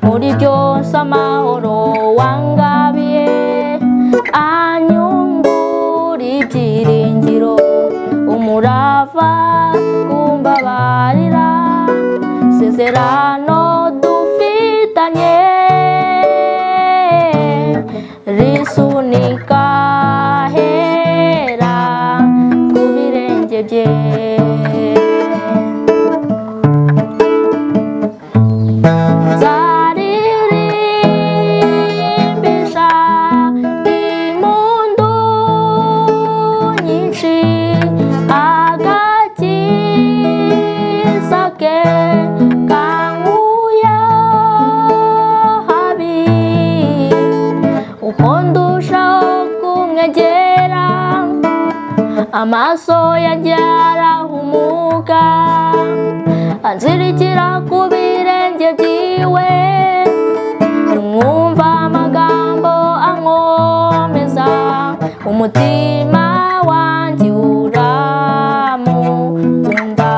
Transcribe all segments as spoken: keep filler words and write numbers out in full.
muri byose amahoro wangabiye, anyungura ibyiringiro, umurava kumbabarira, isezerano dufitanye risunika hera ku birenge bye. Nzaririmbisha impundu nyinshi agakiza ke kankuye habi, uko ndushaho kumwegera amaso yanjye arahumuka, anzirikira ku birenge byiwe, mwumva amagambo ankomeza, umutima wanjye uramukunda.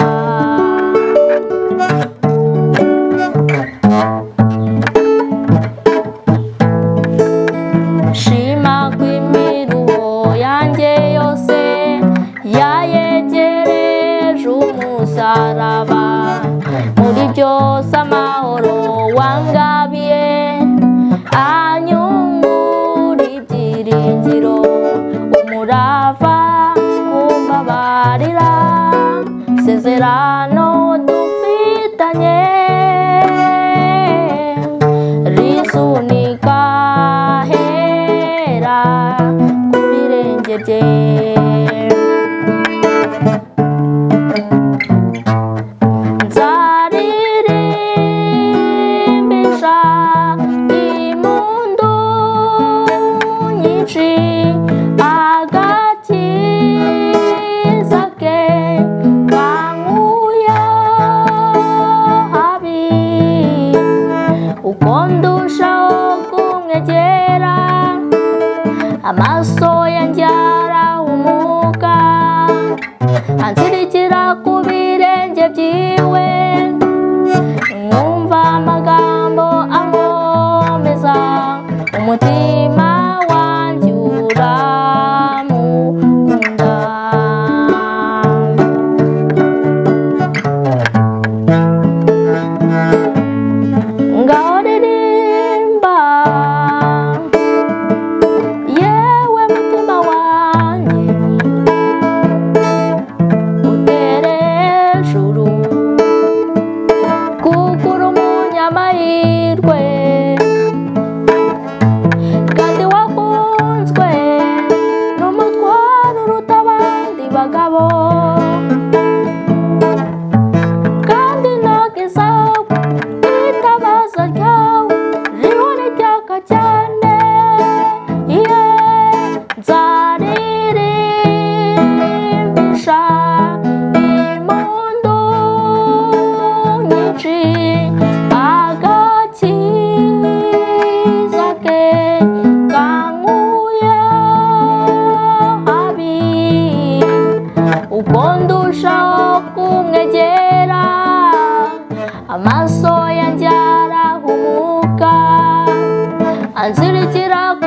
Shima kw'imiruho yanjye yose yayegereje umusaraba, muri byose amahoro wangabiye, anyungura ibyiringiro, umurava kumbabarira, isezerano dufitanye risunika hera ku birenge bye. Nzaririmbisha impundu nyinshi agakiza ke kankuye habi, uko ndushaho kumwegera amaso yanjye arahumuka, anzirikira ku birenge byiwe, mwumva amagambo ankomeza, umutima wanjye uramukunda. Ngaho ririmba yewe mutima wanjye, utere hejuru kuko uri umunyamahirwe, kandi wakunzwe n'umutwaro uruta abandi bagabo, kandi ntagiza itabaza ryawe rihora ryaka cyane. Nzaririmbisha impundu nyinshi agakiza ke kankuye habi, uko ndushaho kumwegera amaso yanjye arahumuka, anzirikira